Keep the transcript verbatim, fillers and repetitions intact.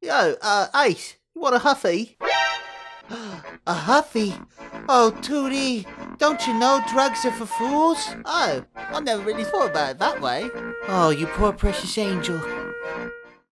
Yo, uh, Ace, you want a Huffy? A Huffy? Oh, Tootie, don't you know drugs are for fools? Oh, I never really thought about it that way. Oh, you poor precious angel.